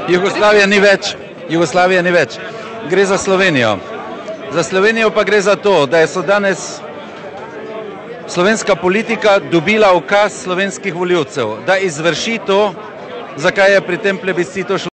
Jugoslavija ni več. Jugoslavija ni več. Gre za Slovenijo. Za Slovenijo pa gre za to, da so danes slovenska politika dobila ukaz slovenskih volivcev, da izvrši to, zakaj je pri tem plebiscitu šlo.